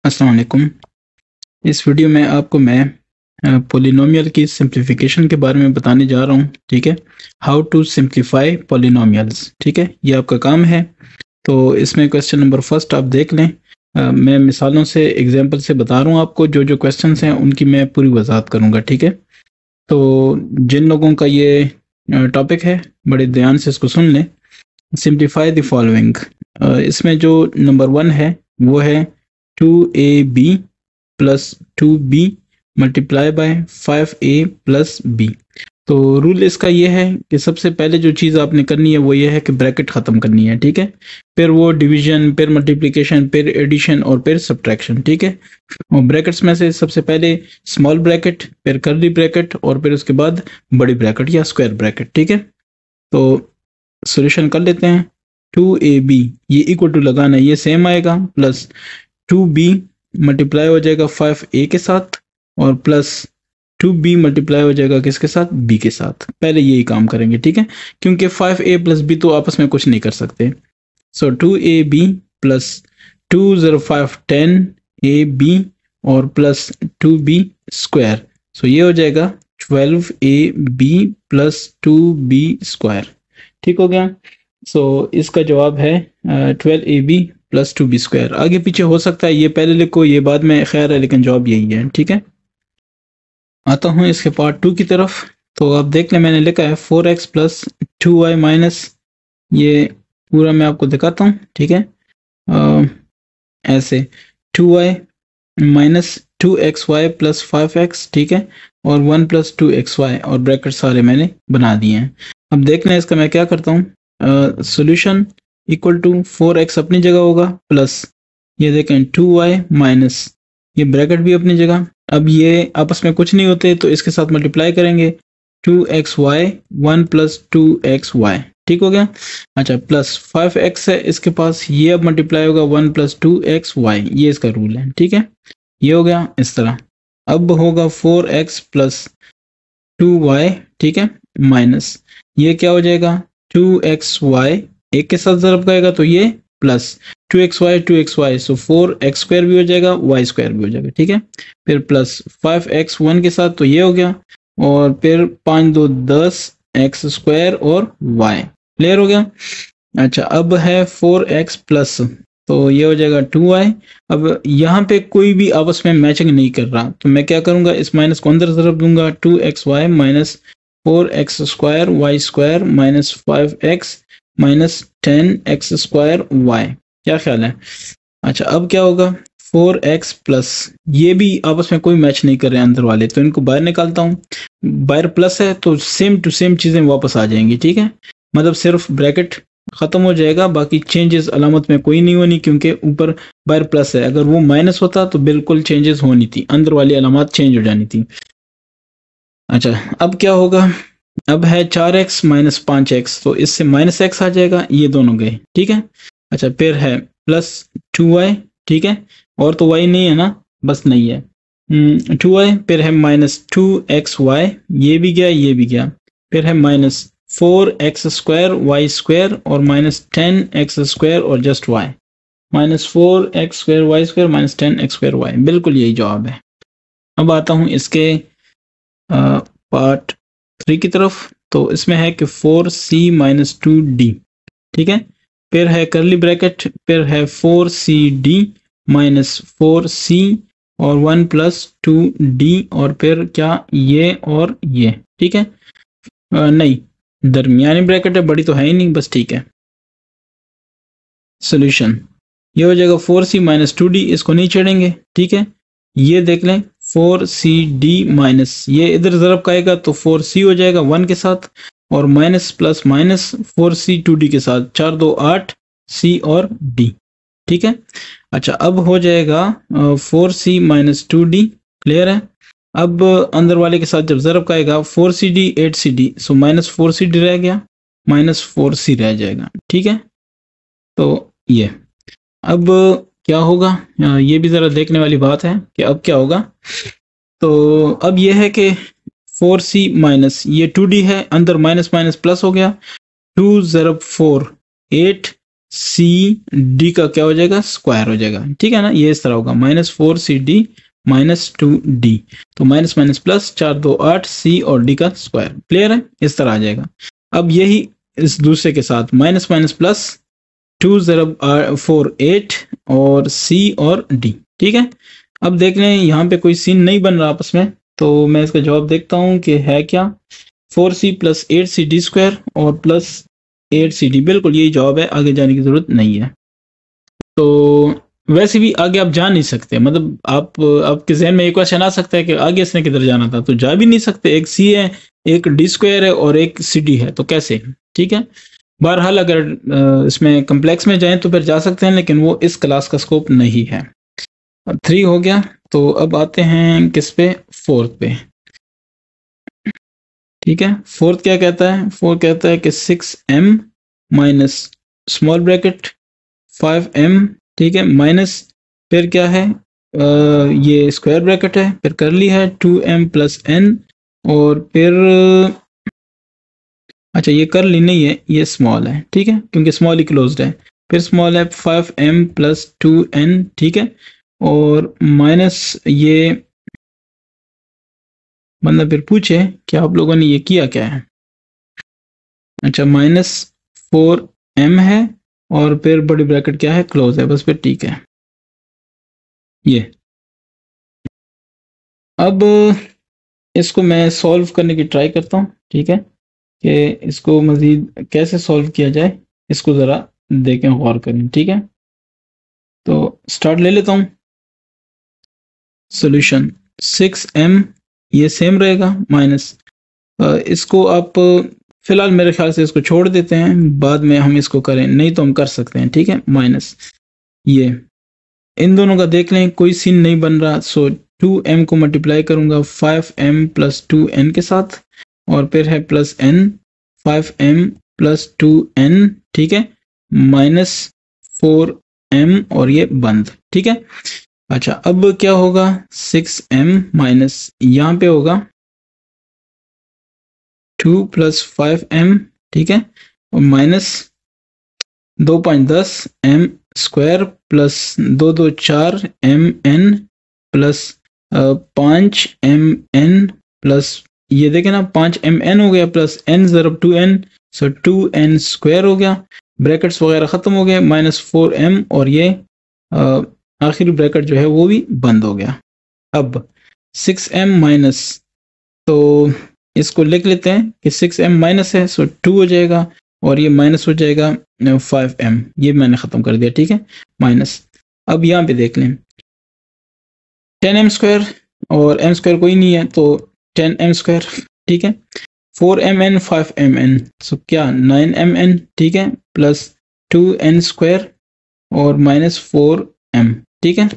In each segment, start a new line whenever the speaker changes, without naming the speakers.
अस्सलाम वालेकुम। इस वीडियो में आपको मैं पॉलिनोमियल की सिंप्लीफिकेशन के बारे में बताने जा रहा हूँ। ठीक है, हाउ टू सिंप्लीफाई पॉलिनोमियल्स। ठीक है, ये आपका काम है। तो इसमें क्वेश्चन नंबर फर्स्ट आप देख लें। मैं मिसालों से एग्जांपल से बता रहा हूँ आपको, जो जो क्वेश्चंस हैं उनकी मैं पूरी वजाहत करूँगा। ठीक है, तो जिन लोगों का ये टॉपिक है बड़े ध्यान से इसको सुन लें। Simplify the following. इसमें जो नंबर 1 है वो है 2ab plus 2b multiply by 5a plus b। तो रूल इसका ये है कि सबसे पहले जो चीज़ आपने करनी है वो ये है कि ब्रैकेट ख़त्म करनी है। ठीक है, फिर वो डिवीजन, फिर मल्टीप्लिकेशन, फिर एडिशन और फिर सब्ट्रैक्शन। ठीक है, और ब्रैकेट्स में से सबसे पहले स्मॉल ब्रैकेट, फिर कर्ली ब्रैकेट और फिर उसके बाद बड़ी ब्रैकेट या स्क्वायर ब्रैकेट। ठीक है, तो सॉल्यूशन कर लेते हैं। 2ab ये इक्वल टू लगाना है, ये सेम आएगा, प्लस 2b मल्टीप्लाई हो जाएगा 5a के साथ और प्लस 2b मल्टीप्लाई हो जाएगा किसके साथ, b के साथ। पहले यही काम करेंगे। ठीक है, क्योंकि 5a प्लस b तो आपस में कुछ नहीं कर सकते। सो 2ab प्लस 2 0 5 10ab और प्लस 2b स्क्वायर। सो ये हो जाएगा 12ab प्लस 2b स्क्वायर। ठीक हो गया। सो इसका जवाब है 12ab प्लस 2b स्क्वायर। आगे पीछे हो सकता है, ये पहले लिखो ये बाद में, खैर है, लेकिन जवाब यही है। ठीक है, आता हूँ इसके पार्ट 2 की तरफ। तो आप देख लें, मैंने लिखा है 4x प्लस 2y माइनस, ये पूरा मैं आपको दिखाता हूँ। ठीक है, ऐसे 2y minus 2xy plus 5x। ठीक है, और 1 प्लस 2xy और ब्रैकेट सारे मैंने बना दिए हैं। अब देख लें इसका मैं क्या करता हूँ। सॉल्यूशन इक्वल टू 4x अपनी जगह होगा, प्लस ये देखें 2y माइनस ये ब्रैकेट भी अपनी जगह। अब ये आपस में कुछ नहीं होते तो इसके साथ मल्टीप्लाई करेंगे, 2xy 1 प्लस 2xy। ठीक हो गया। अच्छा, प्लस 5x है इसके पास, ये अब मल्टीप्लाई होगा 1 प्लस 2xy, ये इसका रूल है। ठीक है, ये हो गया इस तरह। अब होगा 4x प्लस 2y। ठीक है, माइनस ये क्या हो जाएगा 2xy, एक के साथ ज़रब खाएगा तो ये प्लस 2xy, सो 4x स्क्वायर भी हो जाएगा, y स्क्वायर भी हो जाएगा। ठीक है, फिर प्लस 5x 1 के साथ तो ये हो गया, और फिर 5 2 10 x स्क्वायर और y। क्लियर हो गया। अच्छा, अब है 4x प्लस, तो ये हो जाएगा 2y। अब यहाँ पे कोई भी आपस में मैचिंग नहीं कर रहा, तो मैं क्या करूँगा, इस माइनस को अंदर ज़रब दूंगा, 2xy minus 4x square y square minus 5x minus 10x square y। क्या ख्याल है। अच्छा, अब क्या होगा 4x प्लस, ये भी आपस में कोई मैच नहीं कर रहे हैं अंदर वाले, तो इनको बाहर निकालता हूँ। बाहर प्लस है तो सेम टू सेम चीज़ें वापस आ जाएंगी। ठीक है, मतलब सिर्फ ब्रैकेट ख़त्म हो जाएगा, बाकी चेंजेस अलामत में कोई नहीं होनी, क्योंकि ऊपर बाहर प्लस है। अगर वो माइनस होता तो बिल्कुल चेंजेस होनी थी, अंदर वाली अलामत चेंज हो जानी थी। अच्छा, अब क्या होगा, अब है 4x माइनस 5x, तो इससे माइनस x आ जाएगा, ये दोनों गए। ठीक है, अच्छा, फिर है प्लस 2y। ठीक है, और तो y नहीं है ना, बस नहीं है 2y। फिर है माइनस 2xy, ये भी गया, ये भी गया। फिर है minus 4x square y square और माइनस 10x स्क्वायर और just y, minus 4x square y square minus 10x square y। बिल्कुल यही जवाब है। अब आता हूँ इसके पार्ट 3 की तरफ। तो इसमें है कि 4c माइनस 2d। ठीक है, फिर है करली ब्रैकेट, फिर है 4cd माइनस 4c और 1 प्लस 2d और फिर क्या, ये और ये। ठीक है, नहीं, दरमियानी ब्रैकेट है, बड़ी तो है ही नहीं, बस ठीक है। सोल्यूशन ये हो जाएगा 4c माइनस 2d, इसको नहीं छेड़ेंगे। ठीक है, ये देख लें 4cd माइनस, ये इधर ज़रब का आएगा तो 4c हो जाएगा 1 के साथ, और minus plus minus 4c 2d के साथ, 4 2 8 c और d। ठीक है, अच्छा, अब हो जाएगा 4c माइनस 2d। क्लियर है। अब अंदर वाले के साथ जब ज़रब का आएगा 4cd 8cd, so minus 4cd रह गया, माइनस 4c रह जाएगा। ठीक है, तो ये अब क्या होगा, ये भी ज़रा देखने वाली बात है कि अब क्या होगा। तो अब ये है कि 4c माइनस ये 2d है, अंदर माइनस माइनस प्लस हो गया, 2 ज़रब 4 8 सी डी का क्या हो जाएगा, स्क्वायर हो जाएगा, ठीक है ना। ये इस तरह होगा -4CD -2D, तो माइनस माइनस प्लस, 4 2 8 सी और डी का स्क्वायर। क्लियर है, इस तरह आ जाएगा। अब यही इस दूसरे के साथ माइनस माइनस प्लस, 2 0 4 8 और सी और डी, ठीक है। अब देख लें यहाँ पे कोई सीन नहीं बन रहा आपस में, तो मैं इसका जवाब देखता हूँ कि है क्या, 4C + 8CD स्क्वायर और प्लस 8CD, बिल्कुल यही जवाब है, आगे जाने की जरूरत नहीं है। तो वैसे भी आगे आप जा नहीं सकते, मतलब आपके जहन में एक क्वेश्चन आ सकता है कि आगे इसने किधर जाना था, तो जा भी नहीं सकते। एक सी है, एक डी स्क्वायर है और एक सी डी है, तो कैसे, ठीक है। बहरहाल अगर इसमें कम्प्लेक्स में जाएं तो फिर जा सकते हैं, लेकिन वो इस क्लास का स्कोप नहीं है। 3 हो गया, तो अब आते हैं किस पे, फोर्थ पे, ठीक है। फोर्थ क्या कहता है, फोर्थ कहता है कि 6m minus small bracket 5m, ठीक है, माइनस फिर क्या है, ये स्क्वायर ब्रैकेट है, फिर करली है 2m + n और फिर अच्छा ये करली नहीं है, ये स्मॉल है, ठीक है, क्योंकि स्मॉल ही क्लोज्ड है। फिर स्मॉल है 5m + 2n, ठीक है, और माइनस ये मतलब फिर पूछे कि आप लोगों ने ये किया क्या है। अच्छा -4m है और फिर बड़ी ब्रैकेट क्या है, क्लोज है, बस फिर ठीक है। ये अब इसको मैं सॉल्व करने की ट्राई करता हूँ, ठीक है, कि इसको मजीद कैसे सॉल्व किया जाए, इसको ज़रा देखें, गौर करें, ठीक है। तो स्टार्ट ले लेता हूँ। सॉल्यूशन 6m ये सेम रहेगा माइनस, इसको आप फिलहाल मेरे ख्याल से इसको छोड़ देते हैं, बाद में हम इसको करें, नहीं तो हम कर सकते हैं, ठीक है। माइनस ये इन दोनों का देख लें, कोई सीन नहीं बन रहा, सो 2m को मल्टीप्लाई करूंगा 5m + 2n के साथ, और फिर है प्लस n 5m + 2n, ठीक है, -4m और ये बंद, ठीक है। अच्छा अब क्या होगा, 6m माइनस यहाँ पे होगा 2 + 5m, ठीक है, और minus 2.10 m square plus 2 2 4 mn plus 5 mn plus ये देखें ना 5 mn हो गया प्लस n ज़रब 2n, सो 2n स्क्वायर हो गया, ब्रैकेट्स वगैरह ख़त्म हो गए, -4m और ये आखिरी ब्रैकेट जो है वो भी बंद हो गया। अब 6m माइनस, तो इसको लिख लेते हैं कि 6m माइनस है, सो 2 हो जाएगा और ये माइनस हो जाएगा 5m, ये मैंने ख़त्म कर दिया, ठीक है, माइनस। अब यहाँ पे देख लें 10m स्क्वायर और m स्क्वायर कोई नहीं है, तो 10m स्क्वायर, ठीक है, 4mn 5mn, सो क्या 9mn, ठीक है, प्लस 2n स्क्वायर और -4m, ठीक है।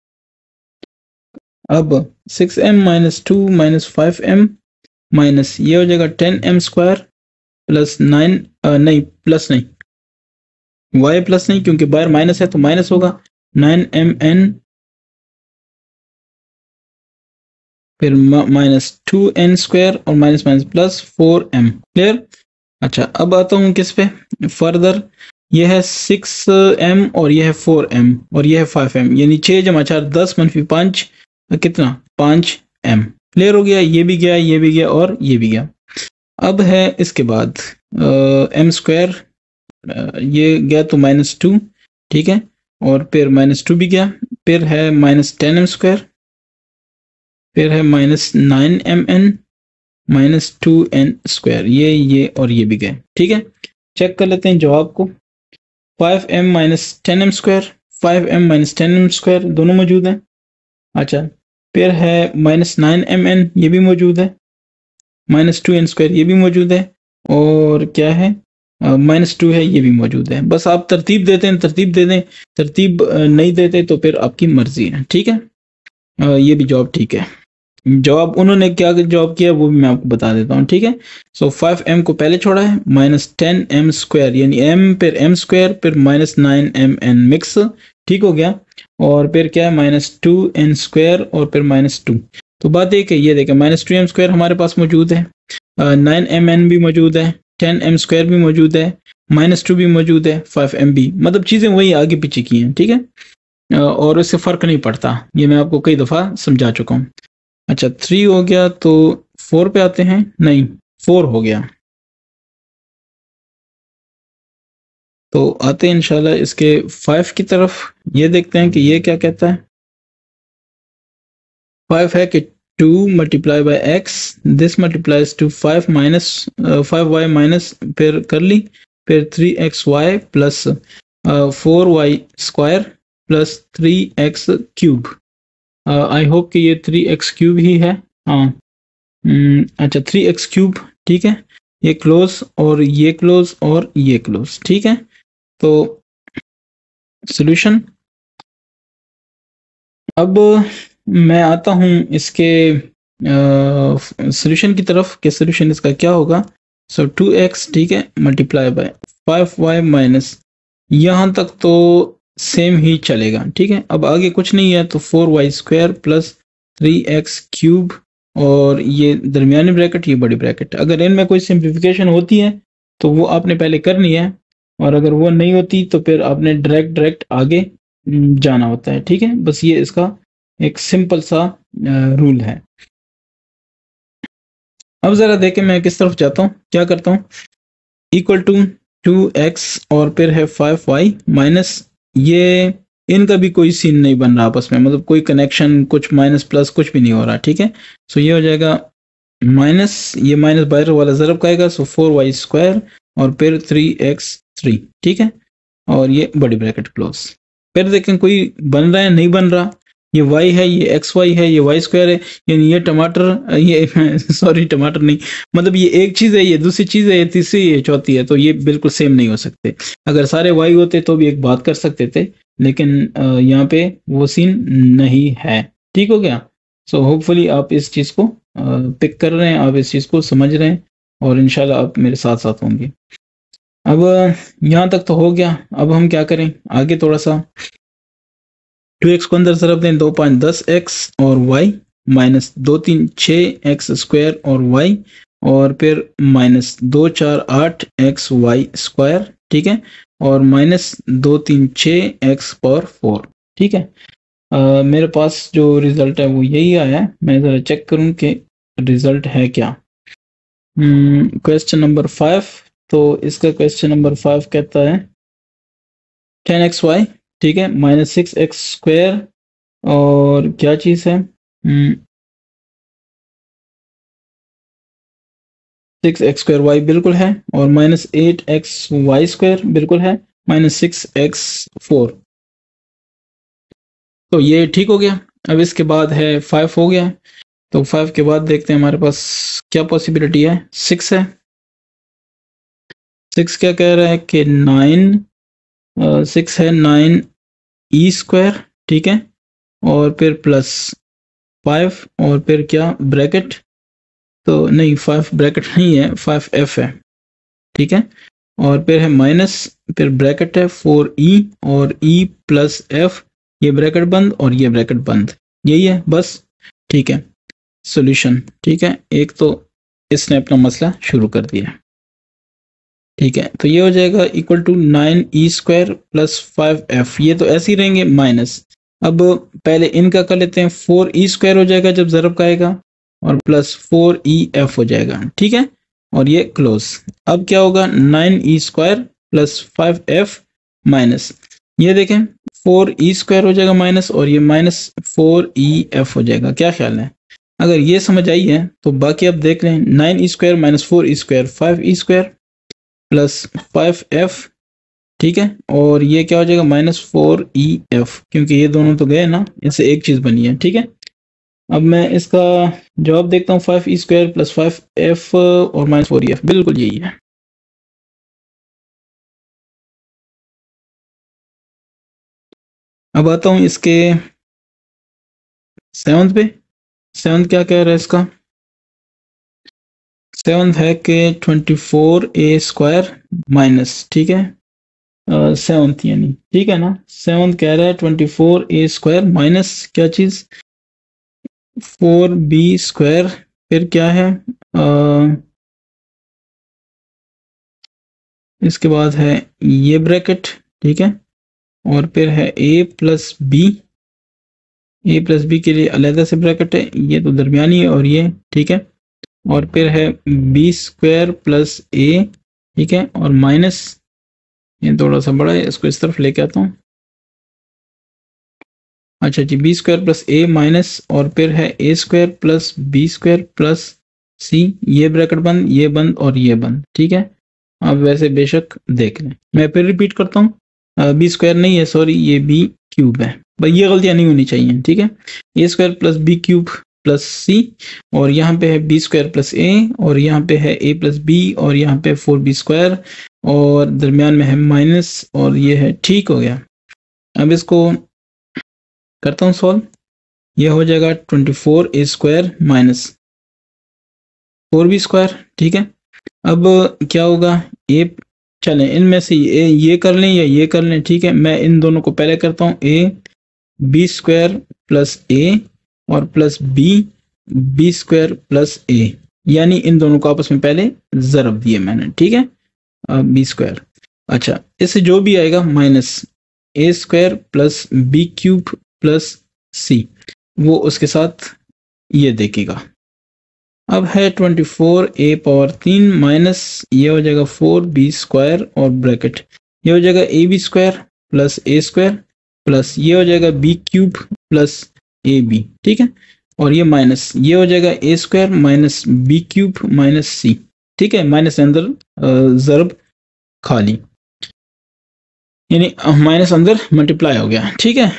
अब 6m - 2 - 5m माइनस ये हो जाएगा 10m स्क्वायर प्लस 9 नहीं प्लस नहीं, y प्लस नहीं क्योंकि बाहर माइनस है तो माइनस होगा, 9mn फिर -2n स्क्वायर और minus minus plus 4m। Clear. अच्छा अब आता हूँ किस पे, फर्दर ये है 6m और ये है 4m और ये है 5m, यानी 6 × 4 10 - 5 कितना 5m। क्लियर हो गया, ये भी गया, ये भी गया और ये भी गया। अब है इसके बाद m स्क्वायर, ये गया तो -2, ठीक है, और फिर -2 भी गया, फिर है -10m स्क्वायर, फिर है -9mn -2n स्क्वायर, ये और ये भी गए, ठीक है। चेक कर लेते हैं जवाब को, 5m - 10m square 5m - 10m square दोनों मौजूद हैं। अच्छा फिर है -9mn ये भी मौजूद है, -2n स्क्वायर ये भी मौजूद है, और क्या है -2 है ये भी मौजूद है। बस आप तरतीब देते हैं तरतीब दे दें, तरतीब नहीं देते तो फिर आपकी मर्जी है, ठीक है। ये भी जवाब ठीक है। जवाब उन्होंने क्या जवाब किया वो भी मैं आपको बता देता हूँ, ठीक है। सो 5m को पहले छोड़ा है, -10m स्क्वायर यानी m फिर m स्क्वायर फिर -9mn मिक्स, ठीक हो गया, और फिर क्या है -2n स्क्वायर और फिर -2। तो बात एक है, ये देखें -2m स्क्वायर हमारे पास मौजूद है, 9mn भी मौजूद है, 10m² भी मौजूद है, -2 भी मौजूद है, 5mb, मतलब चीज़ें वही आगे पीछे की हैं, ठीक है। और इससे फ़र्क नहीं पड़ता, ये मैं आपको कई दफ़ा समझा चुका हूँ। अच्छा 3 हो गया, तो 4 पे आते हैं, नहीं 4 हो गया, तो आते हैं इंशाल्लाह इसके 5 की तरफ। ये देखते हैं कि ये क्या कहता है। 5 है कि 2 multiply by x, this multiplies to 5 minus 5y minus फिर कर ली, फिर 3xy plus 4y square plus 3x cube. I hope कि ये 3x क्यूब ही है। हाँ अच्छा 3x क्यूब, ठीक है, ये क्लोज और ये क्लोज और ये क्लोज, ठीक है। तो सॉल्यूशन, अब मैं आता हूँ इसके सॉल्यूशन की तरफ कि सॉल्यूशन इसका क्या होगा। सो 2x, ठीक है, मल्टीप्लाई बाय 5y माइनस, यहाँ तक तो सेम ही चलेगा, ठीक है। अब आगे कुछ नहीं है तो 4y square plus 3x cube, और ये दरमियानी ब्रैकेट, ये बड़ी ब्रैकेट। अगर इनमें कोई सिंप्लीफिकेशन होती है तो वो आपने पहले करनी है, और अगर वो नहीं होती तो फिर आपने डायरेक्ट आगे जाना होता है, ठीक है। बस ये इसका एक सिंपल सा रूल है। अब जरा देखें मैं किस तरफ जाता हूँ, क्या करता हूँ, इक्वल टू 2x और फिर है 5y माइनस, ये इनका भी कोई सीन नहीं बन रहा आपस में, मतलब कोई कनेक्शन, कुछ माइनस प्लस कुछ भी नहीं हो रहा, ठीक है। सो ये हो जाएगा माइनस, ये माइनस बाहर वाला ज़रब का आएगा, सो 4y स्क्वायर और फिर 3x3, ठीक है, और ये बड़ी ब्रैकेट क्लोज। फिर देखें कोई बन रहा है, नहीं बन रहा, ये y है, ये xy है, ये y स्क्वायर है, यानी ये टमाटर, ये सॉरी टमाटर नहीं, मतलब ये एक चीज़ है, ये दूसरी चीज़ है, ये तीसरी, ये चौथी है, तो ये बिल्कुल सेम नहीं हो सकते। अगर सारे y होते तो भी एक बात कर सकते थे, लेकिन यहाँ पे वो सीन नहीं है, ठीक हो गया। सो होपफुली आप इस चीज़ को पिक कर रहे हैं, आप इस चीज़ को समझ रहे हैं, और इंशाल्लाह आप मेरे साथ साथ होंगे। अब यहाँ तक तो हो गया, अब हम क्या करें आगे थोड़ा सा। 2x को अंदर ज़रब दें, 2 5 10x और y माइनस 2 3 6x स्क्वायर और y, और फिर माइनस 2 4 8x y स्क्वायर, ठीक है, और माइनस 2 3 6x पावर 4, ठीक है। मेरे पास जो रिज़ल्ट है वो यही आया है। मैं ज़रा चेक करूं कि रिज़ल्ट है क्या। क्वेश्चन नंबर 5, तो इसका क्वेश्चन नंबर 5 कहता है 10xy, ठीक है, माइनस 6x स्क्वायर, और क्या चीज़ है, 6x स्क्वायर वाई बिल्कुल है, और माइनस 8x वाई स्क्वायर बिल्कुल है, माइनस 6x 4, तो ये ठीक हो गया। अब इसके बाद है 5 हो गया, तो 5 के बाद देखते हैं हमारे पास क्या पॉसिबिलिटी है। 6 है, 6 क्या कह रहा है कि 9, 6 है 9 ई स्क्वायर, ठीक है, और फिर प्लस 5, और फिर क्या ब्रैकेट, तो नहीं 5 ब्रैकेट नहीं है, 5f है, ठीक है, और फिर है माइनस, फिर ब्रैकेट है 4e और e प्लस f, ये ब्रैकेट बंद और ये ब्रैकेट बंद, यही है बस, ठीक है। सॉल्यूशन, ठीक है, एक तो इसने अपना मसला शुरू कर दिया, ठीक है, तो ये हो जाएगा equal to 9e square plus 5f, ये तो ऐसे ही रहेंगे माइनस। अब पहले इनका कर लेते हैं, 4e स्क्वायर हो जाएगा जब ज़रब का आएगा, और प्लस 4ef हो जाएगा, ठीक है, और ये क्लोज। अब क्या होगा, 9e square plus 5f minus, ये देखें 4e स्क्वायर हो जाएगा माइनस, और ये माइनस 4ef हो जाएगा। क्या ख्याल है, अगर ये समझ आई है तो बाकी आप देख लें, 9e square minus 4e square 5e square plus 5f, ठीक है, और ये क्या हो जाएगा माइनस 4ef, क्योंकि ये दोनों तो गए ना, इससे एक चीज़ बनी है, ठीक है। अब मैं इसका जवाब देखता हूँ, 5e स्क्वायर प्लस 5f और माइनस 4ef, बिल्कुल यही है। अब आता हूँ इसके 7th पे। 7th क्या कह रहा है इसका, 7th है कि 24a स्क्वायर माइनस, ठीक है, 7th यानी, ठीक है ना, 7th कह रहा है 24a स्क्वायर माइनस क्या चीज़, 4b स्क्वायर, फिर क्या है इसके बाद है ये ब्रैकेट, ठीक है, और फिर है a plus B. A plus B के लिए अलहदा से ब्रैकेट है, ये तो दरमियानी है, और ये ठीक है, और फिर है बी स्क्वायर प्लस ए, ठीक है, और माइनस, ये थोड़ा सा बड़ा है, इसको इस तरफ लेके आता हूँ। अच्छा जी, B square plus A minus, और फिर है A square plus B square plus C, ये ब्रैकेट बंद, ये बंद और ये बंद, ठीक है। आप वैसे बेशक देख लें, मैं फिर रिपीट करता हूँ, बी स्क्वायर नहीं है, सॉरी, ये बी क्यूब है भाई, ये गलतियां नहीं होनी चाहिए, ठीक है। A square plus B cube plus C, और यहाँ पे है बी स्क्वायर प्लस ए, और यहाँ पे है ए प्लस बी, और यहाँ पे 4b स्क्वायर, और दरमियान में है माइनस, और ये है, ठीक हो गया। अब इसको करता हूँ सॉल्व, ये हो जाएगा 24a square minus 4b square, ठीक है। अब क्या होगा, ए, चलें इनमें से ये कर लें या ये कर लें, ठीक है। मैं इन दोनों को पहले करता हूँ, A B square plus A और plus B B square plus A, यानी इन दोनों को आपस में पहले ज़रब दिए मैंने, ठीक है, बी स्क्वायर। अच्छा, इससे जो भी आएगा minus A square plus B cube plus C, वो उसके साथ ये देखेगा। अब है 24a पावर 3 माइनस, ये हो जाएगा 4b स्क्वायर और ब्रैकेट, ये हो जाएगा A B square plus A square plus ये हो जाएगा B cube plus A B, ठीक है, और ये माइनस, ये हो जाएगा A square minus B cube minus C, ठीक है, माइनस के अंदर ज़रब खाली, यानी माइनस अंदर मल्टीप्लाई हो गया, ठीक है।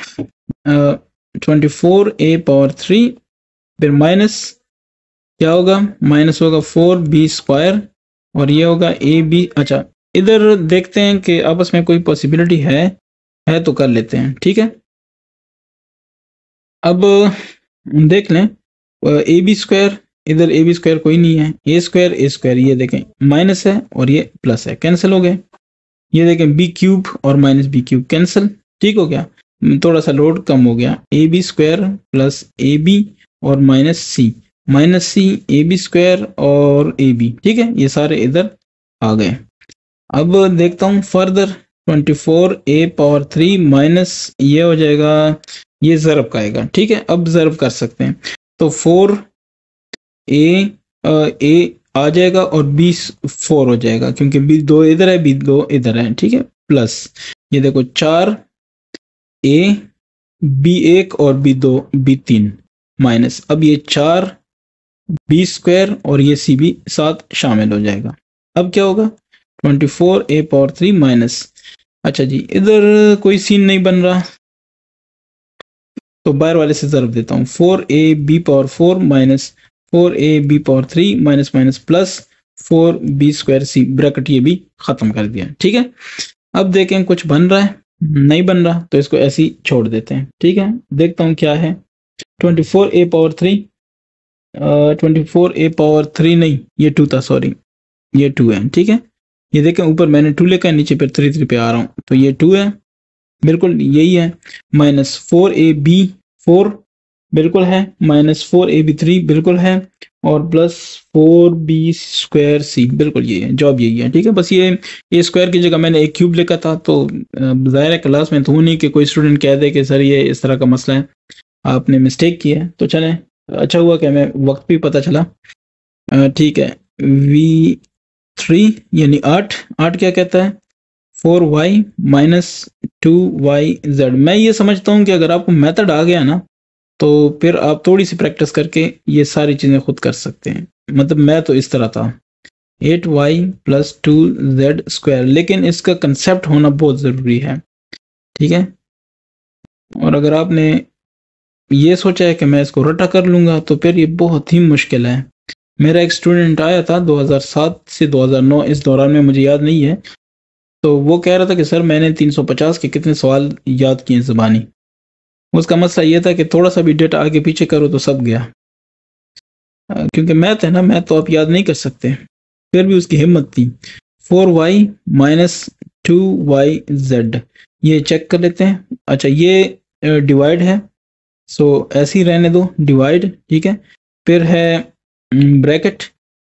24a पावर 3 फिर माइनस क्या होगा, माइनस होगा 4b स्क्वायर, और ये होगा ए बी। अच्छा, इधर देखते हैं कि आपस में कोई पॉसिबिलिटी है तो कर लेते हैं, ठीक है। अब देख लें, ए बी स्क्वायर, इधर ए बी स्क्वायर कोई नहीं है, ए स्क्वायर ये देखें माइनस है और ये प्लस है, कैंसिल हो गए। ये देखें बी क्यूब और माइनस बी क्यूब कैंसिल, ठीक हो गया, थोड़ा सा लोड कम हो गया। A B square plus A B और minus C A B square और ए बी, ठीक है, ये सारे इधर आ गए। अब देखता हूँ फर्दर, 24a पावर 3 माइनस, ये हो जाएगा, ये ज़रब का आएगा, ठीक है। अब ज़रब कर सकते हैं, तो 4a आ जाएगा और b 4 हो जाएगा, क्योंकि b 2 इधर है, b 2 इधर है, ठीक है, प्लस ये देखो 4a b 1 और b 2 b 3 माइनस, अब ये 4b स्क्वायर और ये c भी साथ शामिल हो जाएगा। अब क्या होगा, 24a पावर 3 माइनस, अच्छा जी, इधर कोई सीन नहीं बन रहा, तो बाहर वाले से ज़रब देता हूँ, 4ab power 4 minus 4ab power 3 minus minus plus 4b square C, bracket ये भी ख़त्म कर दिया, ठीक है। अब देखें कुछ बन रहा है, नहीं बन रहा, तो इसको ऐसे ही छोड़ देते हैं, ठीक है। देखता हूँ क्या है, 24a पावर 3, 24a पावर 3 नहीं, ये 2 था, सॉरी, ये 2 है, ठीक है। ये देखें ऊपर मैंने 2 लिखा है, नीचे पर 3 पे आ रहा हूँ, तो ये 2 है, बिल्कुल यही है, माइनस 4ab 4 बिल्कुल है, माइनस 4ab 3 बिल्कुल है, और प्लस 4b स्क्वायर सी, बिल्कुल यही है, जॉब यही है, ठीक है। बस ये स्क्वायर की जगह मैंने एक क्यूब लिखा था, तो ज़ाहिर है क्लास में तो नहीं कि कोई स्टूडेंट कह दे कि सर ये इस तरह का मसला है, आपने मिस्टेक की है, तो चलें, अच्छा हुआ कि हमें वक्त भी पता चला, ठीक है। v3 यानी 8 क्या कहता है, 4y माइनस 2yz। मैं ये समझता हूँ कि अगर आपको मेथड आ गया ना, तो फिर आप थोड़ी सी प्रैक्टिस करके ये सारी चीज़ें खुद कर सकते हैं। मतलब मैं तो इस तरह था, 8y प्लस 2z स्क्वायर, लेकिन इसका कंसेप्ट होना बहुत ज़रूरी है, ठीक है। और अगर आपने ये सोचा है कि मैं इसको रटा कर लूँगा, तो फिर ये बहुत ही मुश्किल है। मेरा एक स्टूडेंट आया था 2007 से 2009, इस दौरान में मुझे याद नहीं है, तो वो कह रहा था कि सर मैंने 350 के कितने सवाल याद किए ज़बानी। उसका मसला ये था कि थोड़ा सा भी डेटा आगे पीछे करो तो सब गया, क्योंकि मैथ है ना, मैथ तो आप याद नहीं कर सकते, फिर भी उसकी हिम्मत थी। 4y माइनस 2yz, ये चेक कर लेते हैं। अच्छा, ये डिवाइड है, सो ऐसे ही रहने दो, डिवाइड, ठीक है। फिर है ब्रैकेट,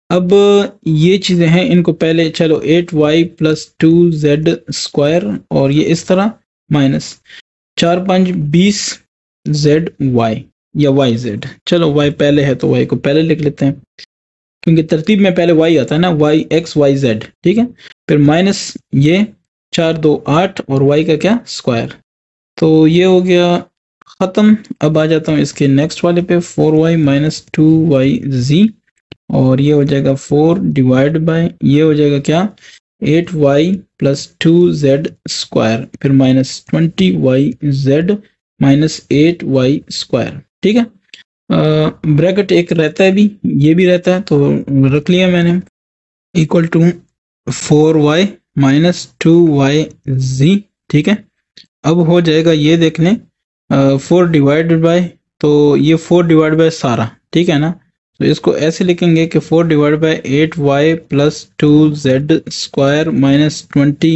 अब ये चीज़ें हैं, इनको पहले चलो 8y प्लस 2z² और ये इस तरह माइनस 4 5 20 zy या yz। चलो y पहले है तो y को पहले लिख लेते हैं, क्योंकि तरतीब में पहले y आता है ना, y x y z, ठीक है। फिर माइनस ये 4 2 8 और y का क्या स्क्वायर। तो ये हो गया ख़त्म। अब आ जाता हूँ इसके नेक्स्ट वाले पे, 4y माइनस 2yz और ये हो जाएगा 4 डिवाइड बाय ये हो जाएगा क्या 8y प्लस 2z², फिर माइनस 20yz माइनस 8y², ठीक है। ब्रैकेट एक रहता है भी, ये भी रहता है, तो रख लिया मैंने, equal to 4y minus 2yz, ठीक है। अब हो जाएगा ये देख लें 4 डिवाइडेड बाय, तो ये 4 डिवाइड बाय सारा, ठीक है ना। तो इसको ऐसे लिखेंगे कि 4 divide by 8y plus 2z² minus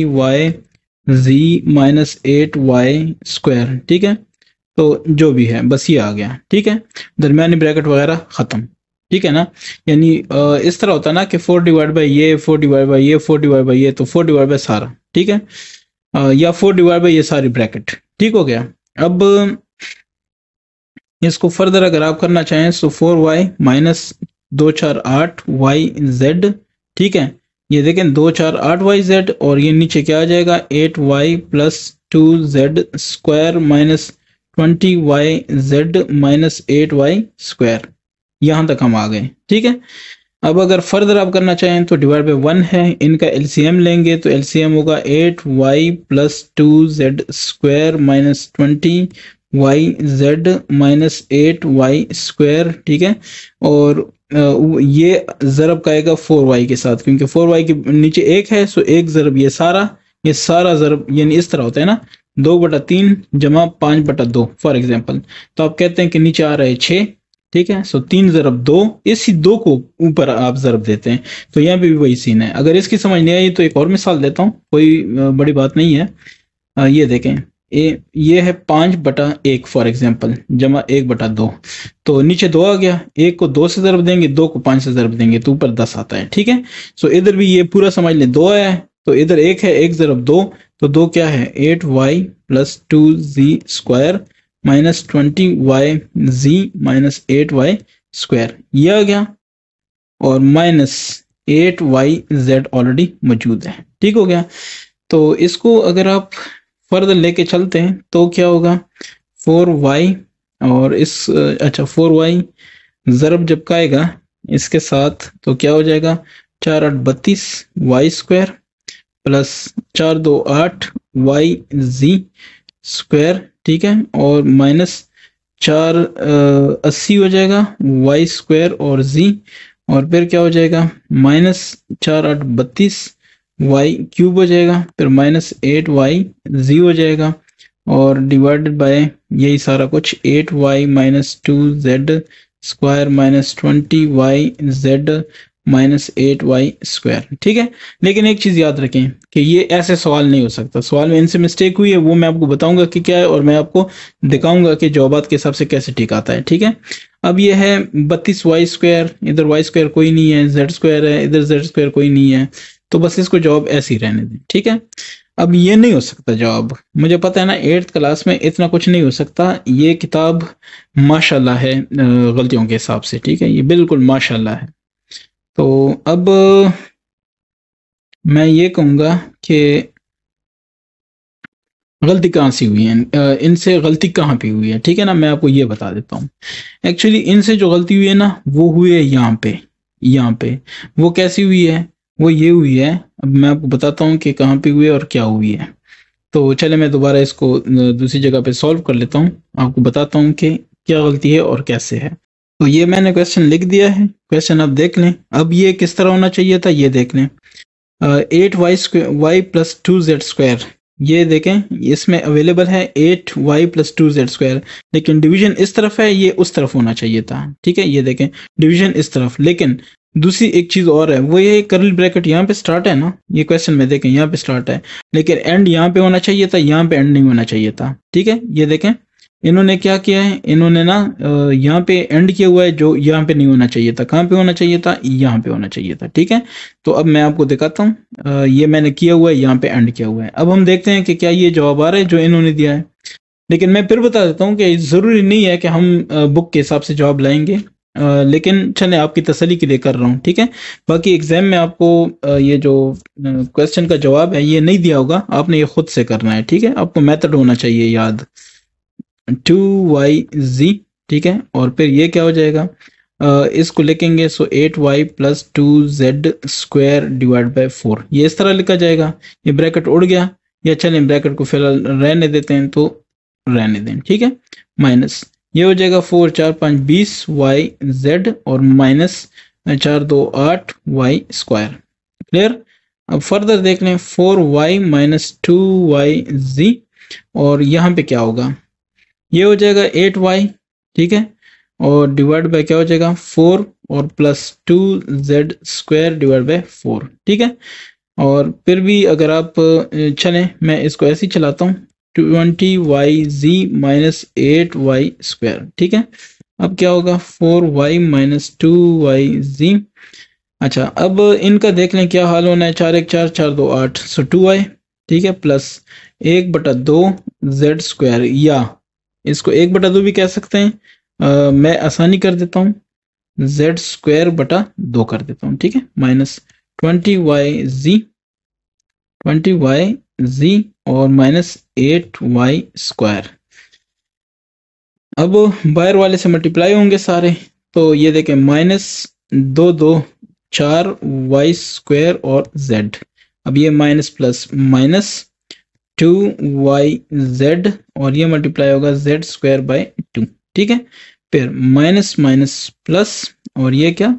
20yz minus 8y², ठीक है। तो जो भी है बस ये आ गया, ठीक है। दरमियानी ब्रैकेट वगैरह ख़त्म, ठीक है ना। यानी इस तरह होता है ना कि 4 डिवाइड बाय ये 4 डिवाइड बाय ये 4 डिवाइड बाय ये, तो 4 डिवाइड बाय सारा, ठीक है, या 4 डिवाइड बाय ये सारी ब्रैकेट, ठीक हो गया। अब इसको फर्दर अगर आप करना चाहें तो 4y माइनस 2 4 8 yz, ठीक है। ये देखें 2 4 8 yz और ये नीचे क्या आ जाएगा 8y plus 2z² minus 20yz minus 8y²। यहाँ तक हम आ गए, ठीक है। अब अगर फर्दर आप करना चाहें तो डिवाइड बाय 1 है, इनका एलसीएम लेंगे तो एलसीएम होगा 8y plus 2z² minus 20yz minus 8y², ठीक है। और ये ज़रब का आएगा 4y के साथ, क्योंकि 4y के नीचे 1 है, सो 1 ज़रब ये सारा ज़रब, यानी इस तरह होता है ना 2/3 जमा 5/2 फॉर एग्जांपल। तो आप कहते हैं कि नीचे आ रहा है 6, ठीक है। सो 3 ज़रब 2, इसी 2 को ऊपर आप ज़रब देते हैं। तो यहाँ पे भी वही सीन है। अगर इसकी समझ नहीं आई तो एक और मिसाल देता हूँ, कोई बड़ी बात नहीं है। ये देखें ये है 5/1 फॉर एग्जांपल जमा 1/2, तो नीचे 2 आ गया, 1 को 2 से ज़रब देंगे, 2 को 5 से ज़रब देंगे तो ऊपर 10 आता है, ठीक है। सो इधर भी ये पूरा समझ लें 2 आया है, तो इधर 1 है, 1 ज़रब 2, तो 2 क्या है 8y plus 2z² minus 20yz minus 8y², ये आ गया, और माइनस 8yz ऑलरेडी मौजूद है, ठीक हो गया। तो इसको अगर आप फर्दर लेके चलते हैं तो क्या होगा 4y और इस 4y ज़रब जब का आएगा इसके साथ तो क्या हो जाएगा 4 8 32 y² प्लस 4 2 8 yz², ठीक है, और माइनस 4 80 हो जाएगा y² और z, और फिर क्या हो जाएगा माइनस 4 8 32 y³ हो जाएगा, फिर माइनस 8yz हो जाएगा, और डिवाइडेड बाय यही सारा कुछ 8y minus 2z² minus 20yz minus 8y², ठीक है। लेकिन एक चीज़ याद रखें कि ये ऐसे सवाल नहीं हो सकता, सवाल में इनसे मिस्टेक हुई है वो मैं आपको बताऊंगा कि क्या है, और मैं आपको दिखाऊंगा कि जवाबात के हिसाब से कैसे ठीक आता है, ठीक है। अब ये है 32y², इधर y² कोई नहीं है, z² है, इधर z² कोई नहीं है, तो बस इसको जवाब ऐसे ही रहने दें, ठीक है। अब ये नहीं हो सकता जवाब, मुझे पता है ना 8th क्लास में इतना कुछ नहीं हो सकता। ये किताब माशाल्लाह है गलतियों के हिसाब से, ठीक है, ये बिल्कुल माशाल्लाह है। तो अब मैं ये कहूँगा कि गलती कहाँ से हुई है, इनसे गलती कहाँ पे हुई है, ठीक है ना। मैं आपको ये बता देता हूँ। एक्चुअली इनसे जो गलती हुई है ना वो हुई है यहाँ पे। वो कैसी हुई है, वो ये हुई है, अब मैं आपको बताता हूँ कि कहाँ पे हुई है और क्या हुई है। तो चले मैं दोबारा इसको दूसरी जगह पे सॉल्व कर लेता हूँ, आपको बताता हूँ कि क्या गलती है और कैसे है। तो ये मैंने क्वेश्चन लिख दिया है, क्वेश्चन आप देख लें। अब ये किस तरह होना चाहिए था ये देख लें, 8y प्लस 2z², ये देखें इसमें अवेलेबल है 8y प्लस 2z², लेकिन डिवीजन इस तरफ है, ये उस तरफ होना चाहिए था, ठीक है। ये देखें डिवीजन इस तरफ, लेकिन दूसरी एक चीज़ और है, वो ये कर्ली ब्रैकेट यहाँ पे स्टार्ट है ना, ये क्वेश्चन में देखें यहाँ पे स्टार्ट है, लेकिन एंड यहाँ पे होना चाहिए था, यहाँ पे एंड नहीं होना चाहिए था, ठीक है। ये देखें इन्होंने क्या किया है, इन्होंने ना यहाँ पे एंड किया हुआ है, जो यहाँ पे नहीं होना चाहिए था। कहाँ पे होना चाहिए था, यहाँ पे होना चाहिए था। ठीक है, तो अब मैं आपको दिखाता हूँ, ये मैंने किया हुआ है, यहाँ पे एंड किया हुआ है। अब हम देखते हैं कि क्या ये जवाब आ रहा है जो इन्होंने दिया है। लेकिन मैं फिर बता देता हूँ कि ज़रूरी नहीं है कि हम बुक के हिसाब से जवाब लाएंगे, लेकिन चले आपकी तसल्ली के लिए कर रहा हूँ। ठीक है, बाकी एग्जाम में आपको ये जो क्वेश्चन का जवाब है ये नहीं दिया होगा, आपने ये खुद से करना है। ठीक है, आपको मेथड होना चाहिए याद, 2yz। ठीक है, और फिर ये क्या हो जाएगा, इसको लिखेंगे so 8y plus 2z square divide by 4, ये इस तरह लिखा जाएगा। ये ब्रैकेट उड़ गया, या चलें ब्रैकेट को फिलहाल रहने देते हैं, तो रहने दें। ठीक है, माइनस ये हो जाएगा 4 4 5 20 वाई जेड, और माइनस 4 2 8 वाई स्क्वायर। क्लियर। अब फर्दर देख लें, 4y माइनस 2y z, और यहाँ पे क्या होगा, ये हो जाएगा 8y। ठीक है, और डिवाइड बाय क्या हो जाएगा 4, और plus 2z square divide by 4। ठीक है, और फिर भी अगर आप चलें, मैं इसको ऐसे ही चलाता हूँ, 20yz माइनस 8y स्क्वायर। ठीक है, अब क्या होगा 4y माइनस 2yz। अच्छा, अब इनका देख लें क्या हाल होना है, 4 1 4 4 2 8, सो 2y। ठीक है, प्लस 1/2 z स्क्वायर, या इसको 1/2 भी कह सकते हैं, मैं आसानी कर देता हूँ, z स्क्वायर बटा 2 कर देता हूँ। ठीक है, माइनस 20y और माइनस 8y स्क्वायर। अब बाहर वाले से मल्टीप्लाई होंगे सारे, तो ये देखें माइनस 2 2 4 y स्क्वायर और z। अब ये माइनस प्लस माइनस 2yz, और ये मल्टीप्लाई होगा z स्क्वायर बाय 2। ठीक है, फिर माइनस माइनस प्लस, और ये क्या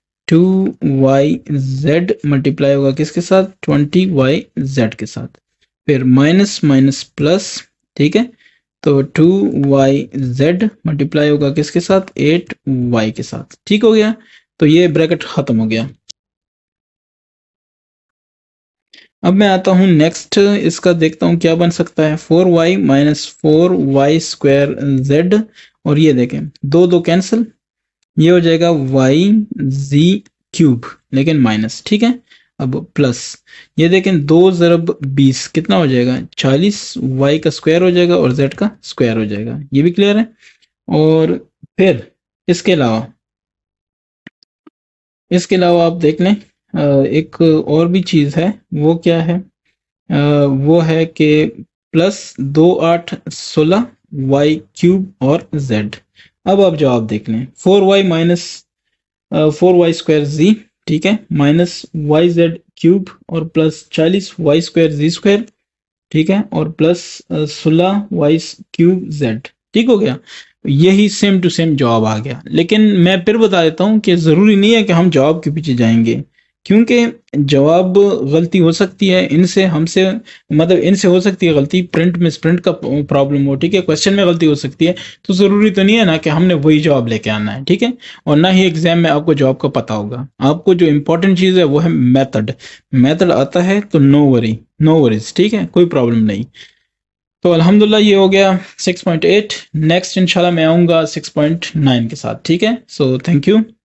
2yz मल्टीप्लाई होगा किसके साथ, 20yz के साथ। फिर माइनस माइनस प्लस, ठीक है, तो 2yz मल्टीप्लाई होगा किसके साथ, 8y के साथ। ठीक हो गया, तो ये ब्रैकेट खत्म हो गया। अब मैं आता हूँ नेक्स्ट, इसका देखता हूँ क्या बन सकता है, 4y minus 4y square z, और ये देखें 2 2 कैंसिल, ये हो जाएगा yz क्यूब, लेकिन माइनस। ठीक है, अब प्लस, ये देखें 2 ज़रब 20 कितना हो जाएगा, 40, y का स्क्वायर हो जाएगा और z का स्क्वायर हो जाएगा। ये भी क्लियर है। और फिर इसके अलावा आप देख लें, एक और भी चीज़ है, वो क्या है, वो है कि प्लस 2 8 16 y क्यूब और z। अब आप जवाब देख लें, 4y minus 4y square z, ठीक है, माइनस वाई जेड क्यूब, और plus 40 Y square G square, ठीक है, और प्लस 16 वाई क्यूब जेड। ठीक हो गया, यही सेम टू सेम जवाब आ गया। लेकिन मैं फिर बता देता हूँ कि ज़रूरी नहीं है कि हम जवाब के पीछे जाएंगे, क्योंकि जवाब गलती हो सकती है, इनसे हमसे मतलब इनसे हो सकती है गलती, प्रिंट में प्रिंट का प्रॉब्लम हो, ठीक है, क्वेश्चन में गलती हो सकती है, तो ज़रूरी तो नहीं है ना कि हमने वही जवाब लेके आना है। ठीक है, और ना ही एग्जाम में आपको जवाब का पता होगा। आपको जो इंपॉर्टेंट चीज़ है वो है मेथड आता है तो नो वरीज। ठीक है, कोई प्रॉब्लम नहीं। तो अल्हम्दुलिल्लाह ये हो गया 6.8। नेक्स्ट इंशाल्लाह मैं आऊँगा 6.9 के साथ। ठीक है, सो थैंक यू।